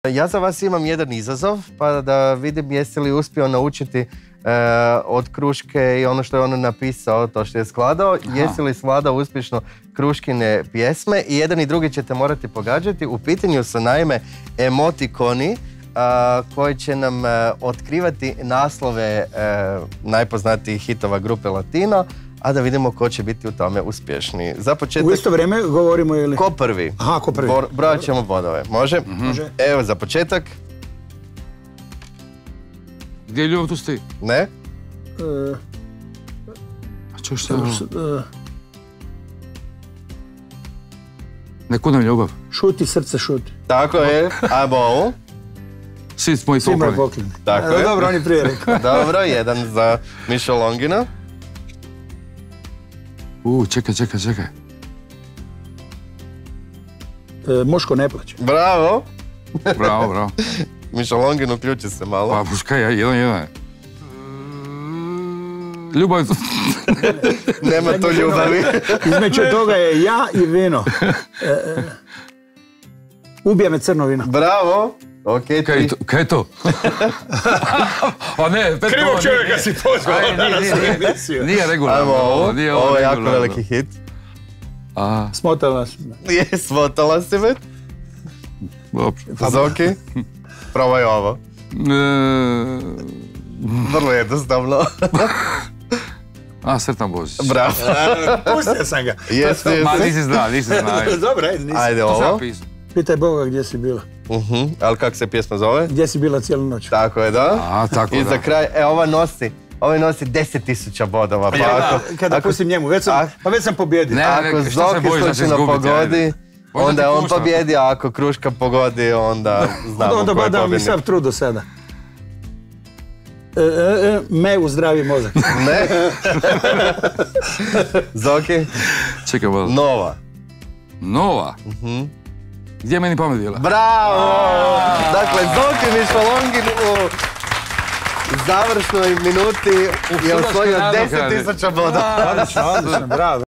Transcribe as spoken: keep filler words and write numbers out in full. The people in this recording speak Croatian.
Ja za vas imam jedan izazov, pa da vidim jeste li uspio naučiti e, od Kruške i ono što je on napisao, to što je skladao, jesi li skladao uspješno Kruškine pjesme i jedan i drugi ćete morati pogađati. U pitanju su naime emotikoni a, koji će nam a, otkrivati naslove a, najpoznatijih hitova grupe Latino, a da vidimo ko će biti u tome uspješniji. Za početak... U isto vrijeme govorimo ili... Ko prvi? Aha, ko prvi. Brojat ćemo bodove. Može? Mm-hmm. Može. Evo za početak. Gdje je ljubav, tu si ti? Ne? E, A čo šta je ono? e, Ne kunem ljubav. šuti, srce šuti. Tako je. Ajmo ovu. Svi moji Svi moji pokloni. pokloni. Tako E, je. Dobro, on je prije rekao. Dobro, jedan za Miša Longina. U, čekaj, čekaj, čekaj. E, muško ne plaće. Bravo. Bravo, bravo. Miša Longin, uključi se malo. Pa, puškaj, ja, jedan, jedan. Ljubav... Nema to ljubavi. Između toga je ja i vino. E, e, ubija me crno vino. Bravo. Ok, Kaj tri. je to? Kaj je to? A ne, pet Krivog pola, čovjeka nije, si pozvao Aj, danas nije, u nije, emisiju. Nije regularno. Ajmo ovo. Nije Ovo je jako regularno. veliki hit. A, Smotala sam. Je, smotala si me. dobro. Zoki. Probaj ovo. E, Vrlo jednostavno. A, Sretan Božić. Bravo. Pustio sam ga. Jesi, Ma, jesi. nisi zna, nisi zna. ajde. Dobro, ajde, nisi. Ajde To sam ovo. pisao. Pitaj Boga gdje si bila. Uh-huh. Ali kako se pjesma zove? Gdje si bila cijelu noć. Tako je, da. A, tako I da. za kraj, e, ova nosi, ova nosi deset tisuća bodova. Pa ako, Kada ako, pustim njemu, već sam, a- pa već sam pobjedio. Ne, ako ne, šta se Zoki bojiš da će slučajno izgubiti, pogodi, ajde. Možda onda ti je on puštam. pobjedi, a ako Kruška pogodi, onda znamo Onda ko je badam mi pobjednik. sav trud do sada. E, e, e, me u zdravi mozak. Ne? Zoki? Čekaj, malo. Nova. Nova? Gdje je meni pamet bila? Bravo! Dakle, Zoki Miša Longin u završnoj minuti je osvojio sudački deset nadoknadi. tisuća bodova. Odlično, odlično, bravo.